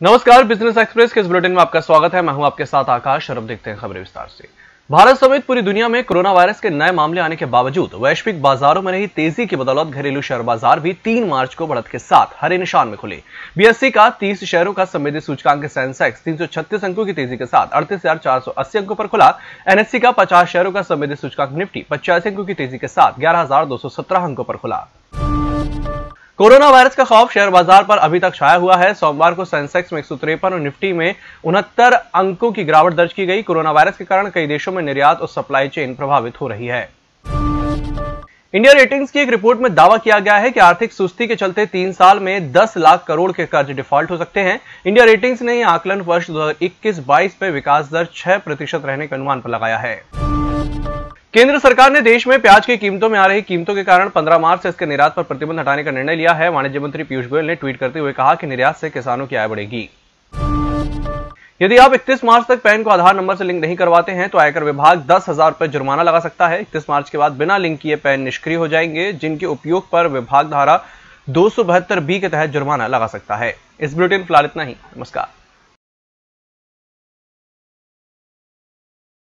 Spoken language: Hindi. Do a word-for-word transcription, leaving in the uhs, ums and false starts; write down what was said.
नमस्कार, बिजनेस एक्सप्रेस के इस बुलेटिन में आपका स्वागत है। मैं हूं आपके साथ आकाश और अब देखते हैं खबरें विस्तार से। भारत समेत पूरी दुनिया में कोरोना वायरस के नए मामले आने के बावजूद वैश्विक बाजारों में रही तेजी की बदौलत घरेलू शेयर बाजार भी तीन मार्च को बढ़त के साथ हरे निशान में खुले। बीएसई का तीस शहरों का संवेदी सूचकांक सेंसेक्स तीन सौ छत्तीस अंकों की तेजी के साथ अड़तीस हजार चार सौ अस्सी अंकों पर खुला। एनएससी का पचास शहरों का संवेदी सूचकांक निफ्टी पचासी अंकों की तेजी के साथ ग्यारह हजार दो सौ सत्रह अंकों पर खुला। कोरोना वायरस का खौफ शेयर बाजार पर अभी तक छाया हुआ है। सोमवार को सेंसेक्स में एक सौ तिरपन और निफ्टी में उनहत्तर अंकों की गिरावट दर्ज की गई। कोरोना वायरस के कारण कई देशों में निर्यात और सप्लाई चेन प्रभावित हो रही है। इंडिया रेटिंग्स की एक रिपोर्ट में दावा किया गया है कि आर्थिक सुस्ती के चलते तीन साल में दस लाख करोड़ के कर्ज डिफॉल्ट हो सकते हैं। इंडिया रेटिंग्स ने यह आकलन वर्ष दो हजार इक्कीस बाईस में विकास दर छह प्रतिशत रहने के अनुमान पर लगाया है। केंद्र सरकार ने देश में प्याज की कीमतों में आ रही कीमतों के कारण पंद्रह मार्च से इसके निर्यात पर प्रतिबंध हटाने का निर्णय लिया है। वाणिज्य मंत्री पीयूष गोयल ने ट्वीट करते हुए कहा कि निर्यात से किसानों की आय बढ़ेगी। यदि आप इकतीस मार्च तक पैन को आधार नंबर से लिंक नहीं करवाते हैं तो आयकर विभाग दस हजार रुपए जुर्माना लगा सकता है। इकतीस मार्च के बाद बिना लिंक किए पैन निष्क्रिय हो जाएंगे, जिनके उपयोग पर विभाग धारा दो सौ बहत्तर बी के तहत जुर्माना लगा सकता है। इस बुलेटिन फिलहाल इतना ही। नमस्कार।